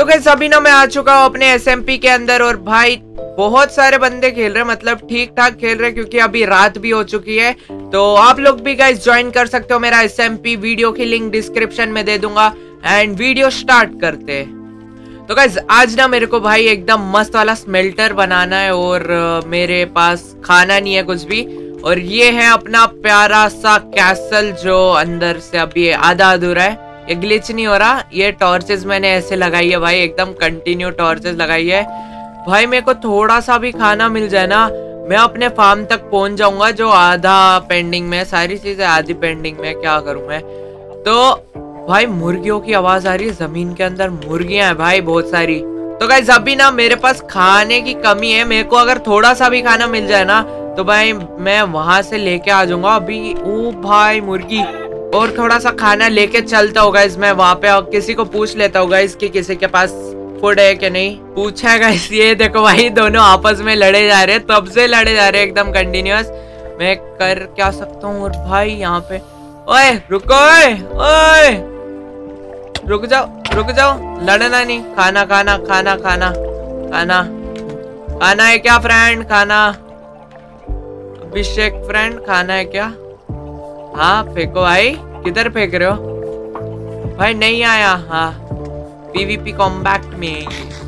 Guys अभी ना मैं आ चुका हूँ अपने एसएमपी के अंदर और भाई बहुत सारे बंदे खेल रहे हैं, मतलब ठीक ठाक खेल रहे हैं क्योंकि अभी रात भी हो चुकी है। तो आप लोग भी गाइस ज्वाइन कर सकते हो मेरा एसएमपी, वीडियो की लिंक डिस्क्रिप्शन में दे दूंगा। एंड वीडियो स्टार्ट करते हैं। तो गाइस आज ना मेरे को भाई एकदम मस्त वाला स्मेल्टर बनाना है और मेरे पास खाना नहीं है कुछ भी। और ये है अपना प्यारा सा कैसल जो अंदर से अभी आधा अधूरा है। ये ग्लिच नहीं हो रहा। ये टॉर्चेस मैंने ऐसे लगाई है भाई, एकदम कंटिन्यू टॉर्चेस लगाई है भाई। मेरे को थोड़ा सा भी खाना मिल जाए ना, मैं अपने फार्म तक पहुंच जाऊंगा जो आधा पेंडिंग में, सारी चीजें आधी पेंडिंग में। क्या करूं मैं। तो भाई मुर्गियों की आवाज आ रही है, जमीन के अंदर मुर्गियां हैं भाई बहुत सारी। तो गाइस अभी ना मेरे पास खाने की कमी है। मेरे को अगर थोड़ा सा भी खाना मिल जाए ना तो भाई मैं वहां से लेके आ जाऊंगा अभी। ओ भाई मुर्गी, और थोड़ा सा खाना लेके चलता होगा इस, मैं वहां पे किसी को पूछ लेता होगा इसके किसी के पास फूड है कि नहीं। पूछा गाइस, ये देखो भाई दोनों आपस में लड़े जा रहे हैं, तब से लड़े जा रहे हैं एकदम कंटिन्यूअस। मैं कर क्या सकता हूँ। और भाई यहाँ पे ओए रुको, ओए रुक जाओ, लड़ना नहीं। खाना खाना खाना खाना खाना खाना है क्या फ्रेंड? खाना अभिषेक फ्रेंड खाना है क्या? हाँ फेंको भाई। किधर फेंक रहे हो भाई? नहीं आया। हाँ पीवीपी कॉम्बैक्ट में।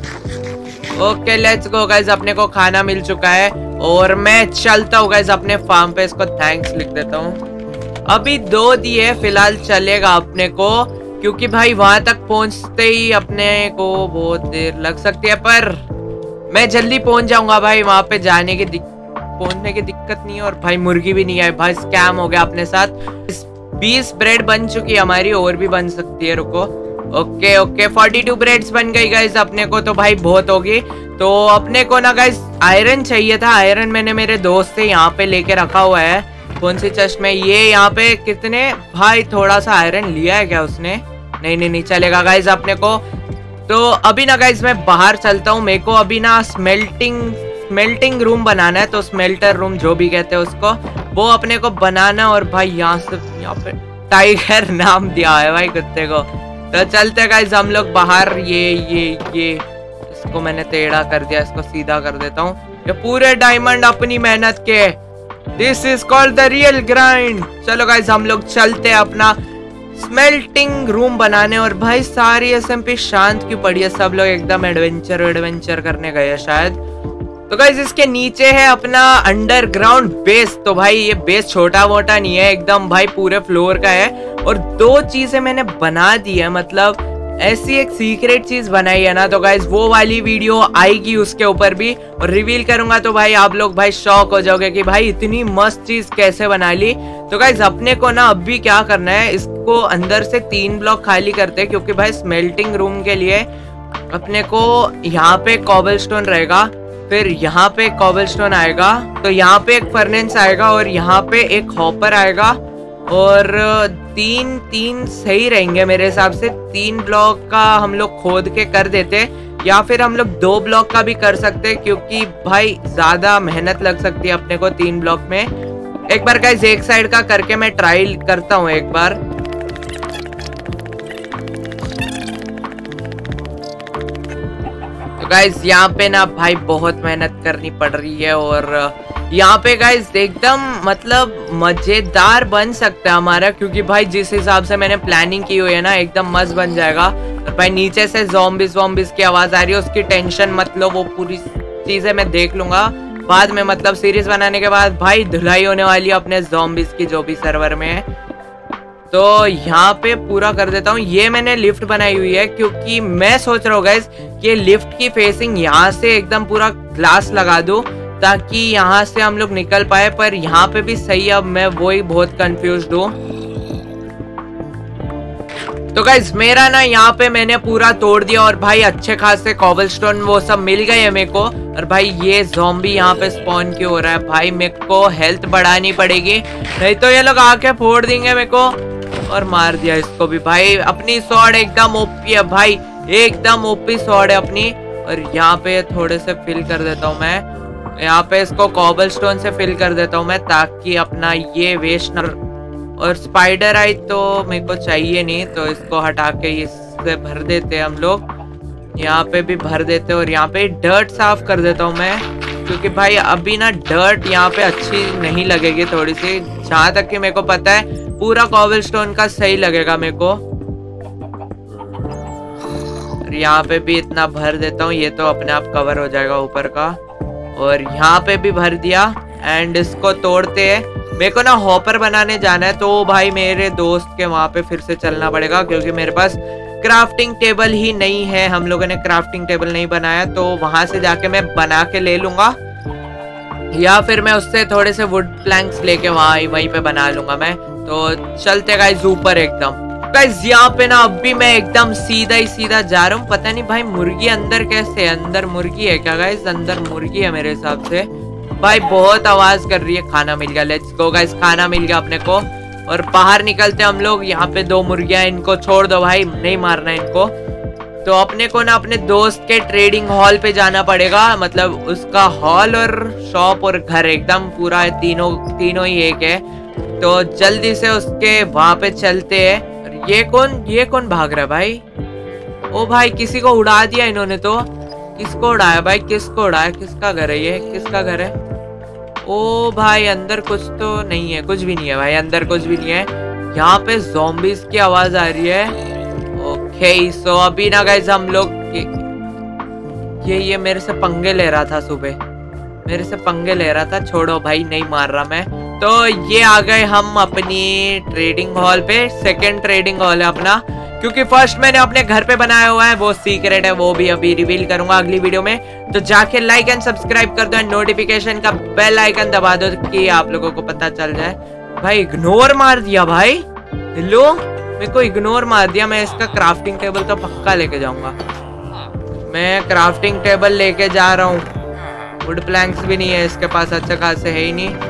ओके लेट्स गो गाइस, अपने को खाना मिल चुका है और मैं चलता हूँ गाइस अपने फार्म पे। इसको थैंक्स लिख देता हूँ। अभी 2 दिए फिलहाल, चलेगा अपने को क्योंकि भाई वहां तक पहुंचते ही अपने को बहुत देर लग सकती है, पर मैं जल्दी पहुंच जाऊंगा भाई। वहां पे जाने की पहुंचने की दिक्कत नहीं है। और भाई मुर्गी भी नहीं आई भाई, स्कैम हो गया अपने साथ। 20 ब्रेड बन चुकी है हमारी, और भी बन सकती है। रुको ओके 42 ब्रेड्स बन गई गाइस अपने को, तो भाई बहुत होगी। तो अपने को ना गाइस आयरन चाहिए था। आयरन मैंने मेरे दोस्त से यहाँ पे लेके रखा हुआ है। कौन सी चेस्ट में? ये यहाँ पे कितने भाई, थोड़ा सा आयरन लिया है क्या उसने? नहीं चलेगा गाइस अपने को। तो अभी ना गाइस मैं बाहर चलता हूँ। मेरे को अभी ना स्मेल्टिंग रूम बनाना है, तो स्मेल्टर रूम जो भी कहते हैं उसको, वो अपने को बनाना। और भाई यहाँ पे टाइगर नाम दिया है भाई कुत्ते को। तो चलते गाइस हम लोग बाहर। ये इसको मैंने टेढ़ा कर दिया, इसको सीधा कर देता हूँ। ये पूरे डायमंड अपनी मेहनत के। This is called the real grind. चलो गाइस हम लोग चलते हैं अपना स्मेल्टिंग रूम बनाने। और भाई सारी एसएमपी शांत क्यों पड़ी है? सब लोग एकदम एडवेंचर करने गए शायद। तो गाइस इसके नीचे है अपना अंडरग्राउंड बेस। तो भाई ये बेस छोटा मोटा नहीं है, एकदम भाई पूरे फ्लोर का है। और 2 चीजें मैंने बना दी है, मतलब ऐसी एक सीक्रेट चीज बनाई है ना। तो गाइस वो वाली वीडियो आएगी उसके ऊपर भी, और रिवील करूंगा तो भाई आप लोग भाई शॉक हो जाओगे कि भाई इतनी मस्त चीज कैसे बना ली। तो गाइस अपने को ना अभी क्या करना है, इसको अंदर से 3 ब्लॉक खाली करते हैं क्योंकि भाई स्मेल्टिंग रूम के लिए अपने को यहाँ पे कॉबलस्टोन रहेगा, फिर यहाँ पे कॉबलस्टोन आएगा, तो यहाँ पे एक फर्नेस आएगा और यहाँ पे एक हॉपर आएगा। और 3 सही रहेंगे मेरे हिसाब से। 3 ब्लॉक का हम लोग खोद के कर देते, या फिर हम लोग 2 ब्लॉक का भी कर सकते क्योंकि भाई ज्यादा मेहनत लग सकती है अपने को 3 ब्लॉक में। एक बार गाइस एक साइड का करके मैं ट्राई करता हूँ एक बार। तो गाइस यहाँ पे ना भाई बहुत मेहनत करनी पड़ रही है। और यहाँ पे गाइस एकदम मतलब मजेदार बन सकता है हमारा, क्योंकि भाई जिस हिसाब से मैंने प्लानिंग की हुई है ना एकदम मस्त बन जाएगा। और भाई नीचे से ज़ॉम्बीज़ की आवाज आ रही है, उसकी टेंशन मत लो, वो पूरी चीजें मैं देख लूंगा बाद में। मतलब सीरीज बनाने के बाद भाई धुलाई होने वाली है अपने ज़ॉम्बीज़ की जो भी सर्वर में है। तो यहाँ पे पूरा कर देता हूँ। ये मैंने लिफ्ट बनाई हुई है क्योंकि मैं सोच रहा हूँ गाइस कि लिफ्ट की फेसिंग यहाँ से एकदम पूरा ग्लास लगा दूं ताकि यहाँ से हम लोग निकल पाए, पर यहाँ पे भी सही। अब मैं वही बहुत कंफ्यूज्ड हूँ। तो गाइस मेरा ना यहाँ पे मैंने पूरा तोड़ दिया और भाई अच्छे खासे कॉबलस्टोन वो सब मिल गए हैं मेरे को। और भाई ये ज़ॉम्बी यहाँ पे स्पॉन क्यों हो रहा है? भाई मेरे को हेल्थ बढ़ानी पड़ेगी, नहीं तो ये लोग आके फोड़ देंगे मेरे को। और मार दिया इसको भी भाई। अपनी स्वॉर्ड एकदम ओपी है भाई, एकदम ओपी स्वॉर्ड है अपनी। और यहाँ पे थोड़े से फिल कर देता हूँ मैं, यहाँ पे इसको कॉबलस्टोन से फिल कर देता हूँ मैं ताकि अपना ये वेस्ट न। और स्पाइडर आई तो मेरे को चाहिए नहीं, तो इसको हटा के इससे भर देते हैं हम लोग। यहाँ पे भी भर देते और यहाँ पे डर्ट साफ कर देता हूँ मैं, क्योंकि भाई अभी ना डर्ट यहाँ पे अच्छी नहीं लगेगी थोड़ी सी, जहाँ तक कि मेरे को पता है पूरा कॉबलस्टोन का सही लगेगा मेरे को। और यहाँ पे भी इतना भर देता हूँ, ये तो अपने आप कवर हो जाएगा ऊपर का। और यहाँ पे भी भर दिया एंड इसको तोड़ते हैं। मेरे को ना हॉपर बनाने जाना है, तो भाई मेरे दोस्त के वहां पे फिर से चलना पड़ेगा, क्योंकि मेरे पास क्राफ्टिंग टेबल ही नहीं है। हम लोगों ने क्राफ्टिंग टेबल नहीं बनाया, तो वहां से जाके मैं बना के ले लूंगा, या फिर मैं उससे थोड़े से वुड प्लैंक्स लेके वहीं पे बना लूंगा मैं। तो चलते गाइस ऊपर एकदम। गाइस यहाँ पे ना अभी मैं एकदम सीधा ही सीधा जा रहा हूँ। पता नहीं भाई मुर्गी अंदर कैसे, अंदर मुर्गी है क्या गाइस? अंदर मुर्गी है मेरे हिसाब से। भाई बहुत आवाज कर रही है। खाना मिल गया, लेट्स गो गाइस, खाना मिल गया अपने को। और बाहर निकलते हम लोग। यहाँ पे 2 मुर्गियां, इनको छोड़ दो भाई, नहीं मारना इनको। तो अपने को ना अपने दोस्त के ट्रेडिंग हॉल पे जाना पड़ेगा, मतलब उसका हॉल और शॉप और घर एकदम पूरा है, तीनों ही एक है। तो जल्दी से उसके वहां पे चलते हैं। ये कौन भाग रहा है भाई? ओ भाई किसी को उड़ा दिया इन्होंने। तो किसको उड़ाया भाई? किसको उड़ाया? किसका घर है ये? किसका घर है? ओ भाई अंदर कुछ तो नहीं है, कुछ भी नहीं है भाई, अंदर कुछ भी नहीं है। यहाँ पे ज़ॉम्बीज़ की आवाज आ रही है। ओके सो अभी ना गाइस हम लोग ये मेरे से पंगे ले रहा था, सुबह मेरे से पंगे ले रहा था। छोड़ो भाई, नहीं मार रहा मैं। तो ये आ गए हम अपनी ट्रेडिंग हॉल पे। सेकंड ट्रेडिंग हॉल है अपना, क्योंकि फर्स्ट मैंने अपने घर पे बनाया हुआ है, वो सीक्रेट है, वो भी अभी रिवील करूंगा अगली वीडियो में। तो जाके लाइक एंड सब्सक्राइब कर दो एंड नोटिफिकेशन का बेल आइकन दबा दो कि आप लोगों को पता चल जाए। भाई इग्नोर मार दिया भाई। हेलो, मेरे को इग्नोर मार दिया। मैं इसका क्राफ्टिंग टेबल तो पक्का लेके जाऊंगा। मैं क्राफ्टिंग टेबल लेके जा रहा हूँ। वुड प्लैंक्स भी नहीं है इसके पास, अच्छा खासे है ही नहीं।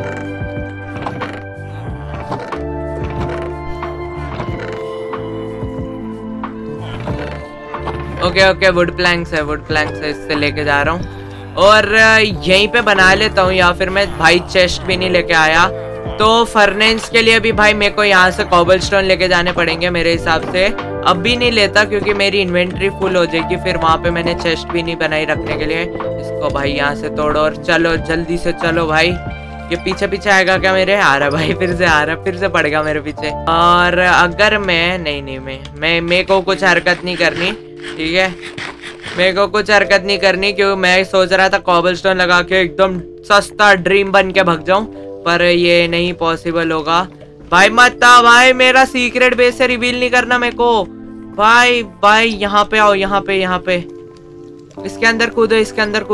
ओके वुड प्लैंक्स है, इससे लेके जा रहा हूँ और यहीं पे बना लेता हूँ। या फिर मैं भाई चेस्ट भी नहीं लेके आया, तो फर्नेस के लिए भी भाई मेरे को यहाँ से कॉबलस्टोन लेके जाने पड़ेंगे मेरे हिसाब से। अब भी नहीं लेता क्योंकि मेरी इन्वेंट्री फुल हो जाएगी, फिर वहाँ पे मैंने चेस्ट भी नहीं बनाई रखने के लिए। इसको भाई यहाँ से तोड़ो और चलो जल्दी से चलो भाई। ये पीछे आएगा क्या मेरे? आ रहा भाई, फिर से पड़ेगा मेरे पीछे। और अगर मैं नहीं मेरे को कुछ हरकत नहीं करनी, ठीक है? मेरे को कुछ हरकत नहीं करनी, क्योंकि मैं सोच रहा था कॉबलस्टोन लगा के एकदम सस्ता ड्रीम बन के भाग जाऊं, पर ये नहीं पॉसिबल होगा। भाई मत आ भाई, मेरा सीक्रेट बेस से रिवील नहीं करना मेरे को। भाई यहाँ पे आओ, यहाँ पे इसके अंदर कूदो, इसके अंदर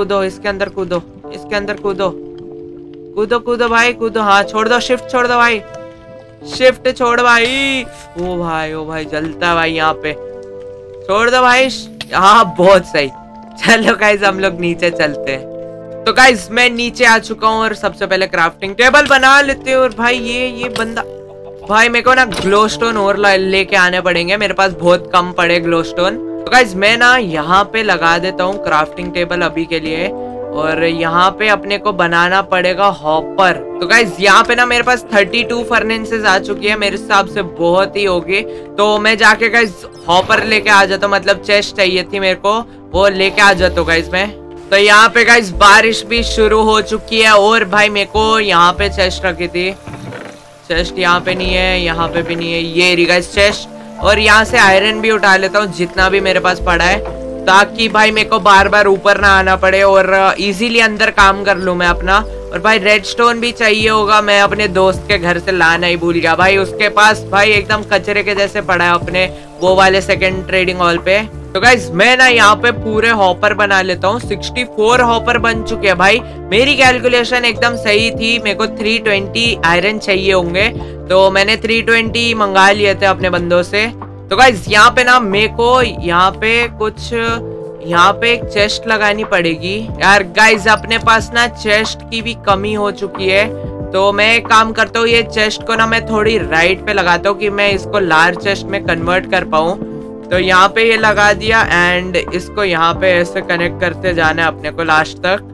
कूदो भाई, कूदो। हाँ छोड़ दो, शिफ्ट छोड़ दो भाई, शिफ्ट छोड़ भाई। ओ भाई जलता भाई यहाँ पे, छोड़ दो भाई। हाँ बहुत सही। चलो गाइस हम लोग नीचे चलते हैं। तो गाइस मैं नीचे आ चुका हूँ और सबसे पहले क्राफ्टिंग टेबल बना लेते हैं। और भाई ये बंदा, भाई मेरे को ना ग्लोस्टोन और लेके आने पड़ेंगे, मेरे पास बहुत कम पड़े ग्लोस्टोन। तो गाइस मैं ना यहाँ पे लगा देता हूँ क्राफ्टिंग टेबल अभी के लिए, और यहाँ पे अपने को बनाना पड़ेगा हॉपर। तो गाइस यहाँ पे ना मेरे पास 32 फर्नेसेस आ चुकी है, मेरे हिसाब से बहुत ही होगी। तो मैं जाके गाइस हॉपर लेके आ जाता हूँ, मतलब चेस्ट चाहिए थी मेरे को, वो लेके आ जाता हूँ गाइस मैं। तो यहाँ पे गाइस बारिश भी शुरू हो चुकी है, और भाई मेरे को यहाँ पे चेस्ट रखी थी। चेस्ट यहाँ पे नहीं है, यहाँ पे भी नहीं है, ये रही गाइस चेस्ट। और यहाँ से आयरन भी उठा लेता हूँ जितना भी मेरे पास पड़ा है, ताकि भाई मेरे को बार बार ऊपर ना आना पड़े और इजीली अंदर काम कर लूं मैं अपना। और भाई रेडस्टोन भी चाहिए होगा, मैं अपने दोस्त के घर से लाना ही भूल गया भाई। उसके पास भाई एकदम कचरे के जैसे पड़ा है अपने वो वाले सेकंड ट्रेडिंग हॉल पे। तो गाइस मैं ना यहाँ पे पूरे हॉपर बना लेता हूँ। 64 हॉपर बन चुके हैं भाई, मेरी कैलकुलेशन एकदम सही थी। मेरे को 320 आयरन चाहिए होंगे, तो मैंने 320 मंगा लिए थे अपने बंदों से। तो गाइस यहाँ पे ना मेरे को यहाँ पे एक चेस्ट लगानी पड़ेगी यार। गाइस अपने पास ना चेस्ट की भी कमी हो चुकी है, तो मैं एक काम करता हूँ, ये चेस्ट को ना मैं थोड़ी राइट पे लगाता हूँ कि मैं इसको लार्ज चेस्ट में कन्वर्ट कर पाऊँ। तो यहाँ पे ये लगा दिया एंड इसको यहाँ पे ऐसे कनेक्ट करते जाना है अपने को लास्ट तक।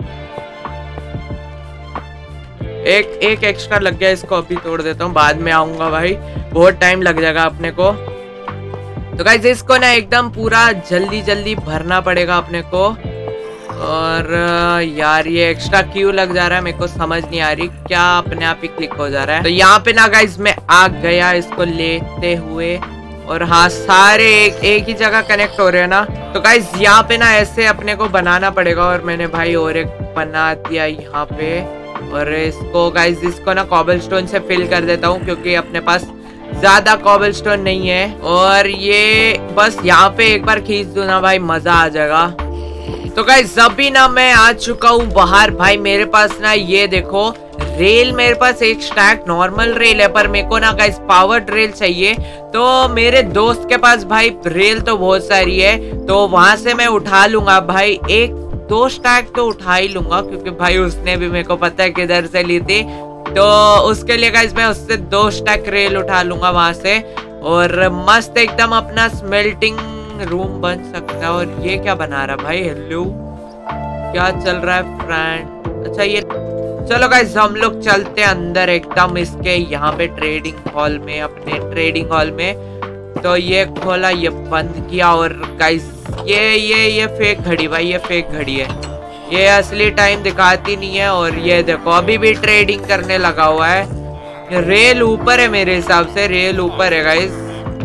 एक एक्स्ट्रा लग गया, इसको अभी तोड़ देता हूँ, बाद में आऊंगा भाई, बहुत टाइम लग जाएगा अपने को। तो गाइस इसको ना एकदम पूरा जल्दी जल्दी भरना पड़ेगा अपने को। और यार ये एक्स्ट्रा क्यों लग जा रहा है मेरे को समझ नहीं आ रही, क्या अपने आप ही क्लिक हो जा रहा है। तो यहाँ पे ना गाइस मैं आ गया इसको लेते हुए, और हाँ सारे एक ही जगह कनेक्ट हो रहे हैं ना। तो गाइस यहाँ पे ना ऐसे अपने को बनाना पड़ेगा, और मैंने भाई और एक बना दिया यहाँ पे। और इसको गाइस इसको ना कॉबलस्टोन से फिल कर देता हूँ, क्योंकि अपने पास ज्यादा कॉबलस्टोन नहीं है। और ये बस यहाँ पे एक बार खींच दूं ना भाई, मजा आ जाएगा। तो गाइस अभी ना मैं आ चुका हूँ बाहर। भाई मेरे पास ना ये देखो रेल, मेरे पास एक स्टैक नॉर्मल रेल है, पर मेरे को ना गाइस पावर्ड रेल चाहिए। तो मेरे दोस्त के पास भाई रेल तो बहुत सारी है, तो वहां से मैं उठा लूंगा भाई, एक दो स्टैक तो उठा ही लूंगा, क्योंकि भाई उसने भी मेरे को पता है किधर से ली थी। तो उसके लिए गाइस मैं उससे 2 स्टैक रेल उठा लूंगा वहां से, और मस्त एकदम अपना स्मेल्टिंग रूम बन सकता है। और ये क्या बना रहा भाई, हेलो क्या चल रहा है फ्रेंड। अच्छा ये चलो गाइस हम लोग चलते हैं अंदर एकदम इसके यहाँ पे ट्रेडिंग हॉल में, अपने ट्रेडिंग हॉल में। तो ये खोला, ये बंद किया। और गाइस ये फेक घड़ी भाई, ये फेक घड़ी है, ये असली टाइम दिखाती नहीं है। और ये देखो अभी भी ट्रेडिंग करने लगा हुआ है। रेल ऊपर है मेरे हिसाब से, रेल ऊपर है गाइस।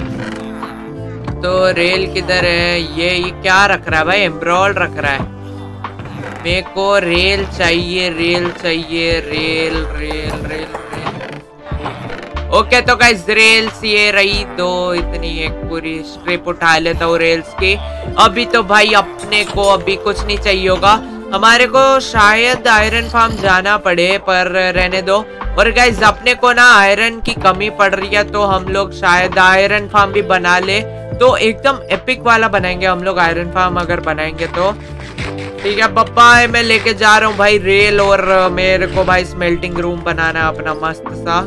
तो रेल किधर है, ये क्या रख रहा है भाई, एम्ब्रॉयड रख रहा है। मेरे को रेल चाहिए, रेल चाहिए, rail rail rail rail. Okay तो गाइस रेल्स ये रही, तो इतनी एक पूरी स्ट्रिप उठा लेता हूँ रेल्स की। अभी तो भाई अपने को अभी कुछ नहीं चाहिए होगा, हमारे को शायद आयरन फार्म जाना पड़े, पर रहने दो। और गाइस अपने को ना आयरन की कमी पड़ रही है, तो हम लोग शायद आयरन फार्म भी बना ले, तो एकदम एपिक वाला बनाएंगे हम लोग आयरन फार्म अगर बनाएंगे तो। ठीक है पप्पा, मैं लेके जा रहा हूँ भाई रेल, और मेरे को भाई स्मेल्टिंग रूम बनाना है अपना मस्त सा।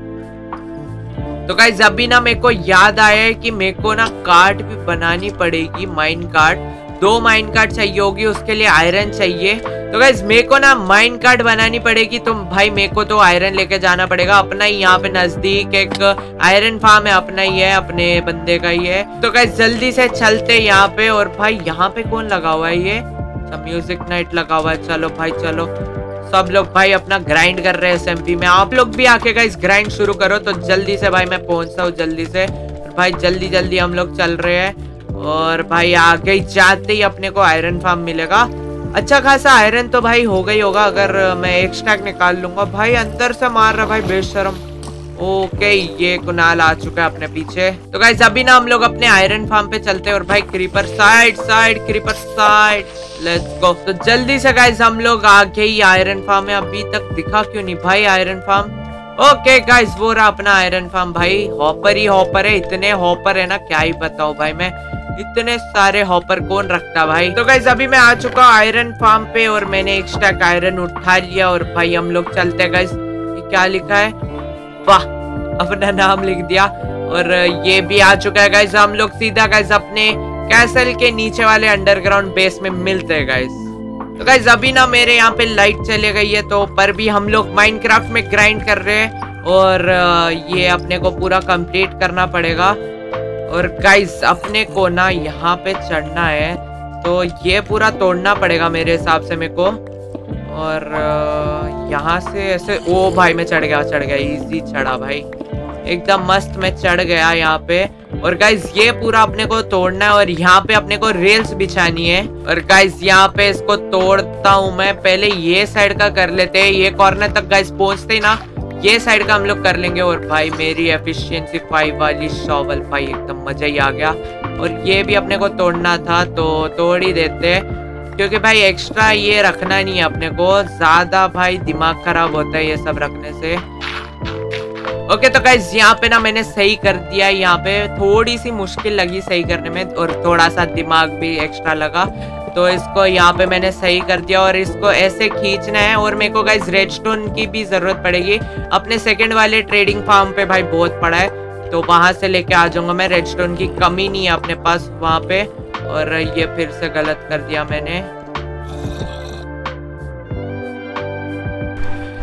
तो गाइस अभी ना मेरे को याद आया है कि मेरे को ना कार्ड भी बनानी पड़ेगी, माइन कार्ड। 2 माइन कार्ड चाहिए होगी, उसके लिए आयरन चाहिए। तो गाइस मेरे को ना माइन कार्ड बनानी पड़ेगी, तो भाई मेरे को तो आयरन लेके जाना पड़ेगा। अपना ही यहाँ पे नजदीक एक आयरन फार्म है, अपना ही है, अपने बंदे का ही है। तो गाइस जल्दी से चलते यहाँ पे। और भाई यहाँ पे कौन लगा हुआ है, ये म्यूजिक नाइट लगा हुआ है। चलो भाई चलो, सब लोग भाई अपना ग्राइंड कर रहे हैं एसएमपी में। आप लोग भी आके गाइस ग्राइंड शुरू करो। तो जल्दी से भाई मैं पहुंचता हूँ जल्दी से। भाई जल्दी जल्दी हम लोग चल रहे हैं, और भाई आगे जाते ही अपने को आयरन फार्म मिलेगा। अच्छा खासा आयरन तो भाई हो गई होगा, अगर मैं एक स्टैक निकाल लूंगा। भाई अंदर से मार रहा भाई बेशरम। ओके ये कुनाल आ चुका है अपने पीछे। तो गाइस अभी ना हम लोग अपने आयरन फार्म पे चलते हैं। और भाई creeper side side, creeper side, let's go. तो जल्दी से गाइस हम लोग आगे ही आयरन फार्म है। अभी तक दिखा क्यों नहीं भाई आयरन फार्म। ओके गाइस वो रहा अपना आयरन फार्म। भाई हॉपर ही हॉपर है, इतने हॉपर है ना क्या ही बताओ भाई, मैं इतने सारे हॉपर कौन रखता भाई। तो गाइस अभी मैं आ चुका आयरन फार्म पे, और मैंने एक स्टैक आयरन उठा लिया। और भाई हम लोग चलते हैं गाइस। ये क्या लिखा है, वाह अपना नाम लिख दिया। और ये भी आ चुका है गाइस। हम लोग सीधा गाइस अपने कैसल के नीचे वाले अंडरग्राउंड बेस में मिलते हैं गाइस। तो गाइस अभी ना मेरे यहाँ पे लाइट चले गई है, तो पर भी हम लोग माइनक्राफ्ट में ग्राइंड कर रहे हैं, और ये अपने को पूरा कंप्लीट करना पड़ेगा। और गाइस अपने को ना यहाँ पे चढ़ना है, तो ये पूरा तोड़ना पड़ेगा मेरे हिसाब से मेरे को। और यहाँ से ऐसे, ओ भाई मैं चढ़ गया इजी चढ़ा भाई, एकदम मस्त मैं चढ़ गया यहाँ पे। और गाइस ये पूरा अपने को तोड़ना है, और यहाँ पे अपने को रेल्स बिछानी है। और गाइस यहाँ पे इसको तोड़ता हूँ मैं, पहले ये साइड का कर लेते हैं। ये कॉर्नर तक गाइस पहुंचते ही ना ये साइड का हम लोग कर लेंगे। और भाई मेरी एफिशिएंसी 5 वाली शॉवल भाई एकदम मजा ही आ गया। और ये भी अपने को तोड़ना था, तो तोड़ ही देते, क्योंकि भाई एक्स्ट्रा ये रखना नहीं है अपने को, ज्यादा भाई दिमाग खराब होता है ये सब रखने से। ओके तो गाइस यहाँ पे ना मैंने सही कर दिया। यहाँ पे थोड़ी सी मुश्किल लगी सही करने में, और थोड़ा सा दिमाग भी एक्स्ट्रा लगा, तो इसको यहाँ पे मैंने सही कर दिया। और इसको ऐसे खींचना है। और मेरे को गाइस रेडस्टोन की भी जरूरत पड़ेगी, अपने सेकंड वाले ट्रेडिंग फार्म पे भाई बहुत पड़ा है, तो वहां से लेके आ जाऊंगा मैं। रेडस्टोन की कमी नहीं है अपने पास वहां पे। और ये फिर से गलत कर दिया मैंने।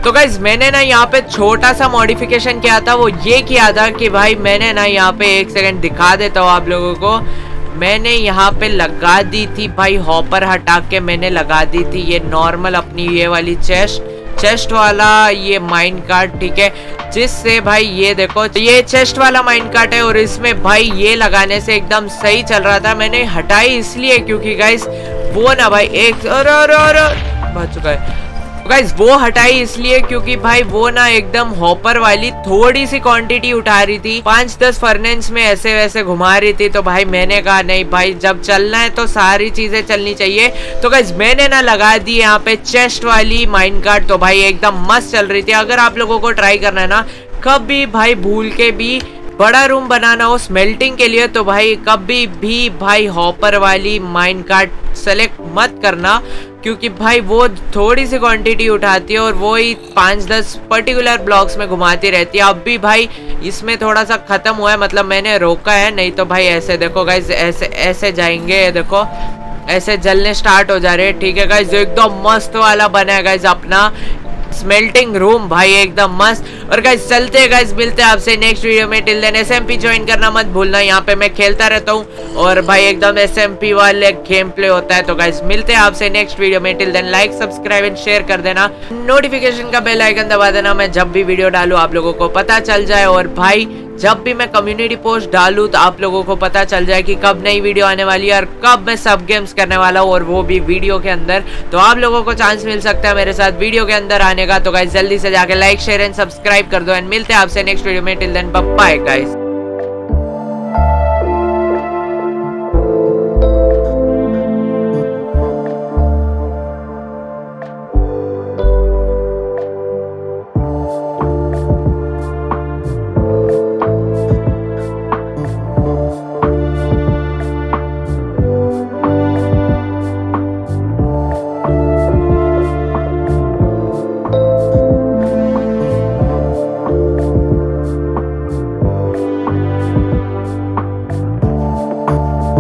तो गाइज मैंने ना यहाँ पे छोटा सा मॉडिफिकेशन किया था, वो ये किया था कि भाई मैंने ना यहाँ पे 1 सेकंड दिखा देता हूँ आप लोगों को। मैंने यहाँ पे लगा दी थी भाई, हॉपर हटा के मैंने लगा दी थी ये नॉर्मल अपनी ये वाली चेस्ट वाला ये माइन कार्ट, ठीक है, जिससे भाई ये देखो ये चेस्ट वाला माइन कार्ट है और इसमें भाई ये लगाने से एकदम सही चल रहा था। मैंने हटाई इसलिए क्योंकि गाइस वो ना भाई एक बच चुका है गाइस, वो हटाई इसलिए क्योंकि भाई वो ना एकदम हॉपर वाली थोड़ी सी क्वांटिटी उठा रही थी, 5-10 फर्नेंस में ऐसे वैसे घुमा रही थी। तो भाई मैंने कहा नहीं भाई, जब चलना है तो सारी चीजें चलनी चाहिए। तो गाइस मैंने ना लगा दी यहाँ पे चेस्ट वाली माइन कार्ट, तो भाई एकदम मस्त चल रही थी। अगर आप लोगों को ट्राई करना है ना कभी भाई भूल के भी बड़ा रूम बनाना हो स्मेल्टिंग के लिए, तो भाई कभी भी भाई हॉपर वाली माइन कार्ट सेलेक्ट मत करना, क्योंकि भाई वो थोड़ी सी क्वांटिटी उठाती है और वो ही 5-10 पर्टिकुलर ब्लॉक्स में घुमाती रहती है। अब भी भाई इसमें थोड़ा सा खत्म हुआ है, मतलब मैंने रोका है, नहीं तो भाई ऐसे देखो गाइस ऐसे जाएंगे, देखो ऐसे जलने स्टार्ट हो जा रहे हैं। ठीक है गाइस, जो एकदम मस्त वाला बना है गाइस अपना स्मेल्टिंग रूम भाई, एकदम मस्त। और गाइस चलते हैं गाइस, मिलते हैं आपसे नेक्स्ट वीडियो में। टिल देन SMP ज्वाइन करना मत भूलना, यहाँ पे मैं खेलता रहता हूँ और भाई एकदम SMP वाले गेम प्ले होता है। तो गाइस मिलते हैं आपसे नेक्स्ट वीडियो में। Till then like subscribe and share कर देना, नोटिफिकेशन का बेल आइकन दबा देना, मैं जब भी वीडियो डालूं आप लोगों को पता चल जाए। और भाई जब भी मैं कम्युनिटी पोस्ट डालूं तो आप लोगों को पता चल जाए कि कब नई वीडियो आने वाली है और कब मैं सब गेम्स करने वाला हूँ, और वो भी वीडियो के अंदर। तो आप लोगों को चांस मिल सकता है मेरे साथ वीडियो के अंदर आने का। तो गाइस जल्दी से जाके लाइक शेयर एंड सब्सक्राइब कर दो एंड मिलते हैं आपसे नेक्स्ट वीडियो में। Till then bye guys.